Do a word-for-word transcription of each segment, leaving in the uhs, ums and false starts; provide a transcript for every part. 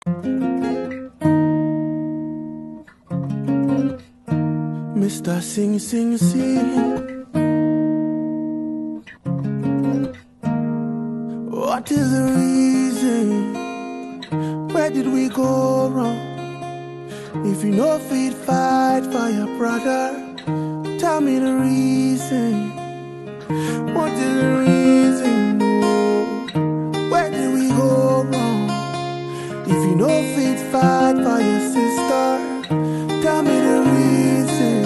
Mister Sing Sing Sing, what is the reason? Where did we go wrong? If you know fit fight for your brother, tell me the reason. What is the reason? No. Where did we go wrong? If you know fit fight for your sister, tell me the reason.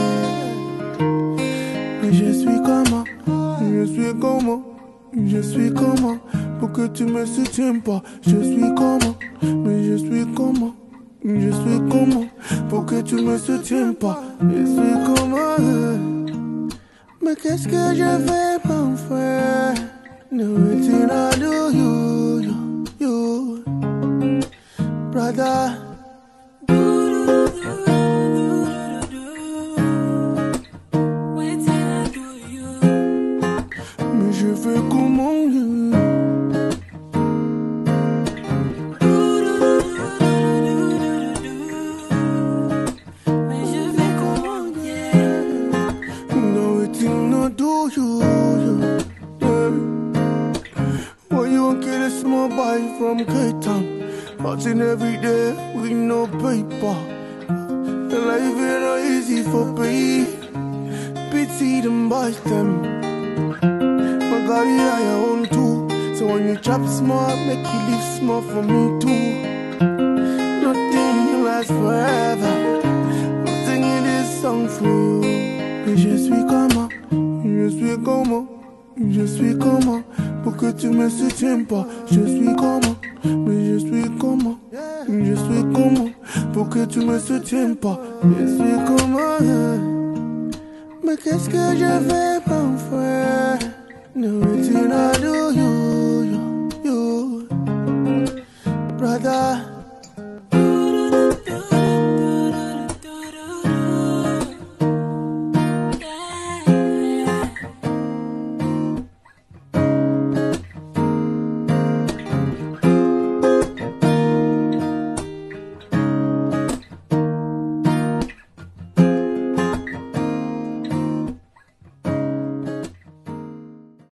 Mais je suis comment? Je suis comment? Je suis comment? Pour que tu me soutiennes pas. Je suis comment? Mais je suis comment? Je suis comment? Pour que tu me soutiennes pas. Je suis comment? Mais qu'est-ce que je fais, mon frère? No, it's in I do you, you, you, brother. Mais je fais comment? From K-Town, partying every day with no paper. The life ain't not easy for me. Pity them boys them. My God, you are your own too. So when you chop small, make you live small for me too. Nothing lasts forever. I'm singing this song for you. Et je suis comment? Je suis comment? Je suis comment? Pour que tu me soutiennes pas. Je suis comment? Mais je suis comment? Je suis comment? Pour que tu me soutiennes pas. Je suis comment? Mais qu'est-ce que je fais, mon frère?